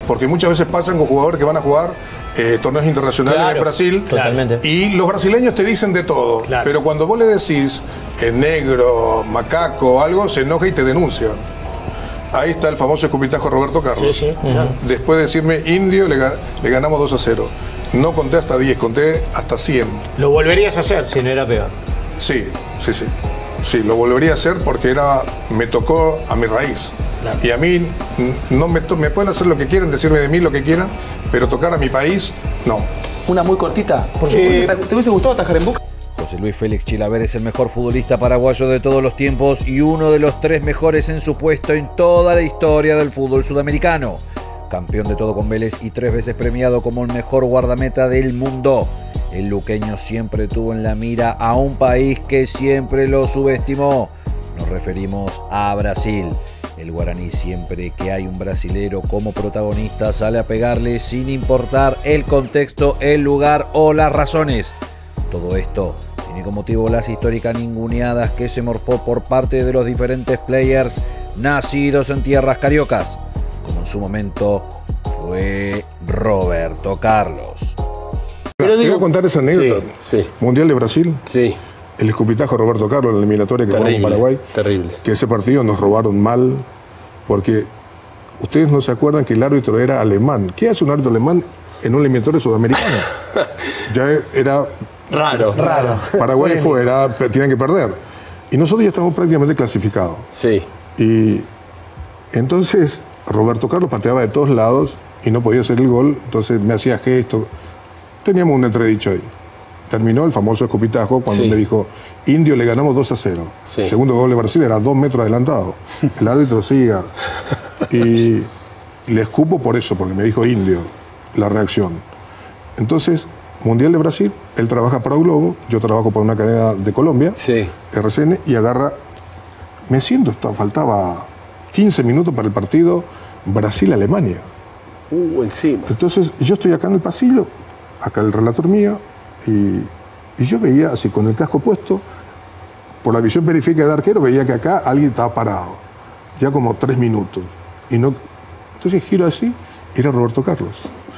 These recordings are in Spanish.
Porque muchas veces pasan con jugadores que van a jugar torneos internacionales en Brasil. Totalmente. Y los brasileños te dicen de todo. Claro. Pero cuando vos le decís negro, macaco, algo, se enoja y te denuncia. Ahí está el famoso escupitajo Roberto Carlos. Sí, claro. Después de decirme indio, le ganamos 2-0. No conté hasta 10, conté hasta 100. ¿Lo volverías a hacer si no era peor? Sí. Sí, lo volvería a hacer porque me tocó a mi raíz. Claro. Y a mí no me pueden hacer lo que quieran, decirme de mí lo que quieran, pero tocar a mi país, no. Una muy cortita. Por supuesto. ¿Te hubiese gustado atajar en Boca? José Luis Félix Chilaver es el mejor futbolista paraguayo de todos los tiempos y uno de los 3 mejores en su puesto en toda la historia del fútbol sudamericano. Campeón de todo con Vélez y 3 veces premiado como el mejor guardameta del mundo. El luqueño siempre tuvo en la mira a un país que siempre lo subestimó. Nos referimos a Brasil. El guaraní, siempre que hay un brasilero como protagonista, sale a pegarle sin importar el contexto, el lugar o las razones. Todo esto tiene como motivo las históricas ninguneadas que se morfó por parte de los diferentes players nacidos en tierras cariocas, como en su momento fue Roberto Carlos. Pero te voy a contar esa anécdota. Sí. Mundial de Brasil. Sí. El escupitajo Roberto Carlos en la eliminatoria que jugamos en Paraguay. Terrible. Que ese partido nos robaron mal, porque ustedes no se acuerdan que el árbitro era alemán. ¿Qué hace un árbitro alemán en un eliminatorio sudamericano? Ya era raro. Paraguay tenían que perder. Y nosotros ya estamos prácticamente clasificados. Sí. Y entonces Roberto Carlos pateaba de todos lados y no podía hacer el gol, entonces me hacía gestos. Teníamos un entredicho ahí. Terminó el famoso escupitajo cuando me dijo, indio, le ganamos 2-0. Sí. El segundo gol de Brasil era 2 metros adelantado. El árbitro siga. Y le escupo por eso, porque me dijo indio, la reacción. Entonces, Mundial de Brasil, él trabaja para Globo, yo trabajo para una cadena de Colombia, RCN, y agarra, me siento, faltaba 15 minutos para el partido Brasil-Alemania. Encima. Entonces, yo estoy acá en el pasillo, acá el relator mío, y yo veía así con el casco puesto, por la visión periférica de arquero, veía que acá alguien estaba parado, ya como 3 minutos. Entonces giro así, era Roberto Carlos.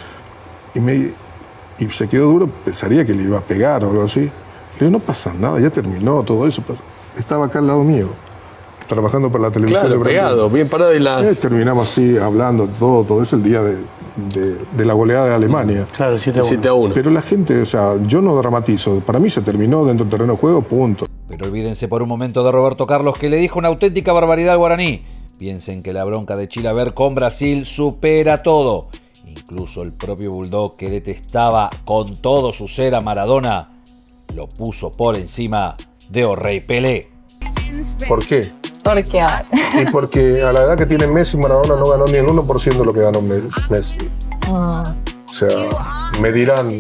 Y se quedó duro, pensaría que le iba a pegar o algo así. Le digo, no pasa nada, ya terminó todo eso. Estaba acá al lado mío, trabajando para la televisión de Brasil. Pegado, bien parado y las... terminamos así, hablando, todo eso el día de la goleada de Alemania. Claro, 7-1. Pero la gente, o sea, yo no dramatizo. Para mí se terminó dentro del terreno de juego, punto. Pero olvídense por un momento de Roberto Carlos, que le dijo una auténtica barbaridad al guaraní. Piensen que la bronca de Chilaver con Brasil supera todo. Incluso el propio Bulldog, que detestaba con todo su ser a Maradona, lo puso por encima de O'Rey Pelé. ¿Por qué? ¿Por qué? Y porque a la edad que tiene Messi, Maradona no ganó ni el 1% de lo que ganó Messi. O sea, me dirán,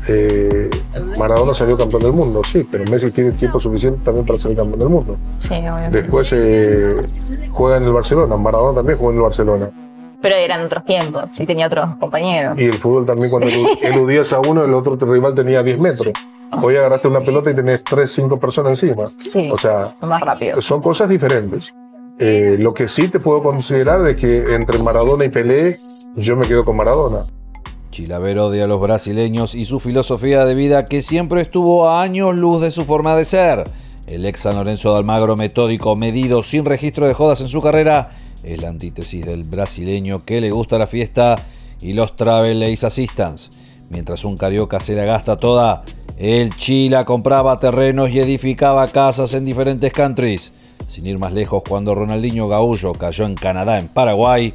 Maradona salió campeón del mundo, sí, pero Messi tiene tiempo suficiente también para salir campeón del mundo. Sí, obviamente. Después juega en el Barcelona, Maradona también jugó en el Barcelona. Pero eran otros tiempos, sí tenía otros compañeros. Y el fútbol también, cuando eludías a uno, el otro rival tenía 10 metros. Hoy agarraste una pelota y tenés 3, 5 personas encima. Sí, o sea, son más rápidos. Son cosas diferentes. Lo que sí te puedo considerar es que entre Maradona y Pelé, yo me quedo con Maradona. Chilaver odia a los brasileños y su filosofía de vida, que siempre estuvo a años luz de su forma de ser. El ex San Lorenzo de Almagro, metódico, medido, sin registro de jodas en su carrera, es la antítesis del brasileño que le gusta la fiesta y los travel assistance. Mientras un carioca se la gasta toda, el Chila compraba terrenos y edificaba casas en diferentes countries. Sin ir más lejos, cuando Ronaldinho Gaúcho cayó en Canadá, en Paraguay,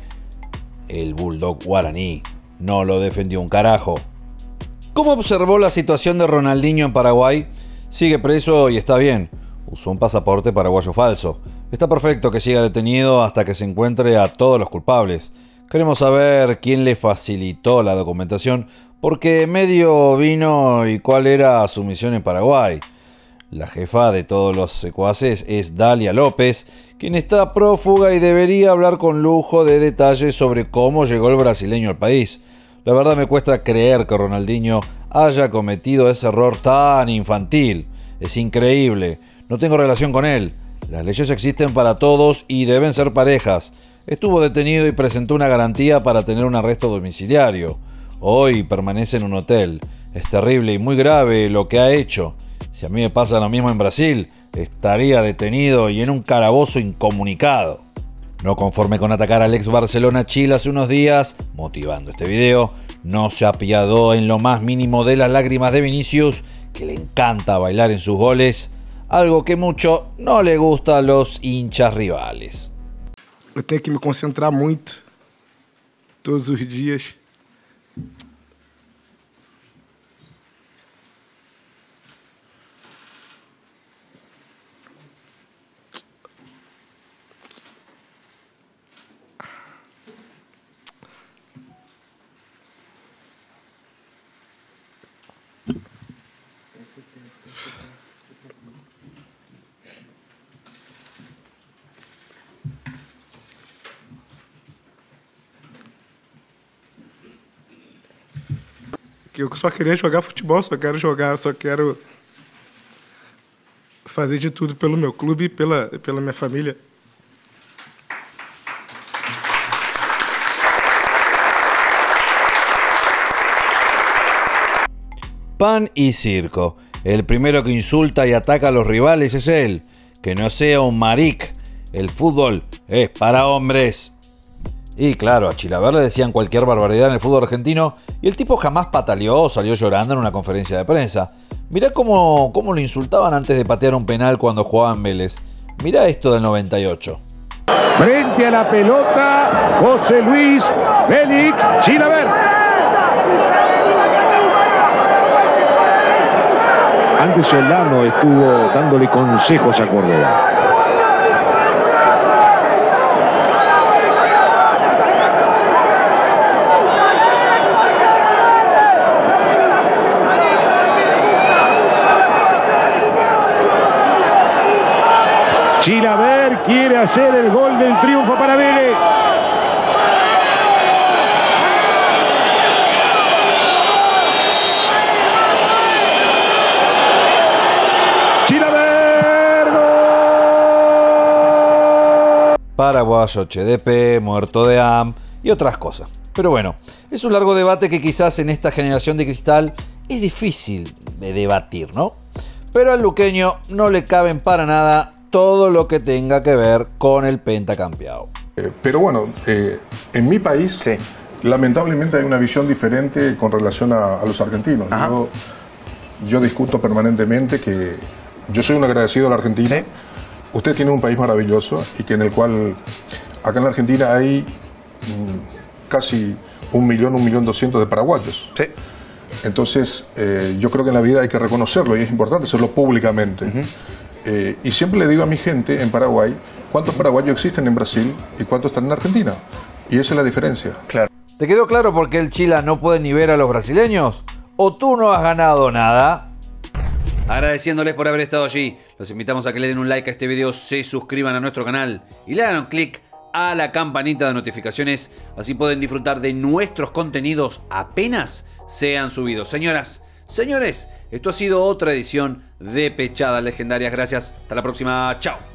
el Bulldog guaraní no lo defendió un carajo. ¿Cómo observó la situación de Ronaldinho en Paraguay? Sigue preso y está bien. Usó un pasaporte paraguayo falso. Está perfecto que siga detenido hasta que se encuentre a todos los culpables. Queremos saber quién le facilitó la documentación, porque medio vino y cuál era su misión en Paraguay. La jefa de todos los secuaces es Dalia López, quien está prófuga y debería hablar con lujo de detalles sobre cómo llegó el brasileño al país. La verdad me cuesta creer que Ronaldinho haya cometido ese error tan infantil. Es increíble. No tengo relación con él. Las leyes existen para todos y deben ser parejas. estuvo detenido y presentó una garantía para tener un arresto domiciliario. Hoy permanece en un hotel. Es terrible y muy grave lo que ha hecho. Si a mí me pasa lo mismo en Brasil, estaría detenido y en un calabozo incomunicado. No conforme con atacar al ex Barcelona, Chile hace unos días, motivando este video, no se apiadó en lo más mínimo de las lágrimas de Vinícius, que le encanta bailar en sus goles, algo que mucho no le gusta a los hinchas rivales. Eu tenho que me concentrar muito todos os dias. Que eu só queria jogar futebol, só quero jogar, só quero fazer de tudo pelo meu clube e pela minha família. Pan y circo. El primero que insulta y ataca a los rivales es él. Que no sea un maric. El fútbol es para hombres. Y claro, a Chilaver le decían cualquier barbaridad en el fútbol argentino y el tipo jamás pataleó o salió llorando en una conferencia de prensa. Mirá cómo lo insultaban antes de patear un penal cuando jugaba en Vélez. Mirá esto del 98. Frente a la pelota, José Luis Félix Chilaver. Antes Solano estuvo dándole consejos a Córdoba. Chilaver quiere hacer el gol del triunfo para Vélez. Chilaver, gol. Paraguayo, HDP, muerto de ham y otras cosas. Pero bueno, es un largo debate que quizás en esta generación de cristal es difícil de debatir, ¿no? Pero al luqueño no le caben para nada todo lo que tenga que ver con el pentacampeado. Pero bueno, en mi país, sí, lamentablemente hay una visión diferente con relación a los argentinos. Yo discuto permanentemente que yo soy un agradecido a la Argentina. Sí. Usted tiene un país maravilloso y que en el cual acá en la Argentina hay casi 1.200.000 de paraguayos. Sí. Entonces, yo creo que en la vida hay que reconocerlo y es importante hacerlo públicamente. Y siempre le digo a mi gente en Paraguay, ¿cuántos paraguayos existen en Brasil y cuántos están en Argentina? Y esa es la diferencia. Claro. ¿Te quedó claro por qué el Chila no puede ni ver a los brasileños? ¿O tú no has ganado nada? Agradeciéndoles por haber estado allí, los invitamos a que le den un like a este video, se suscriban a nuestro canal y le hagan un clic a la campanita de notificaciones, así pueden disfrutar de nuestros contenidos apenas sean subidos. Señoras, señores, esto ha sido otra edición de Pechadas Legendarias. Gracias, hasta la próxima, chao.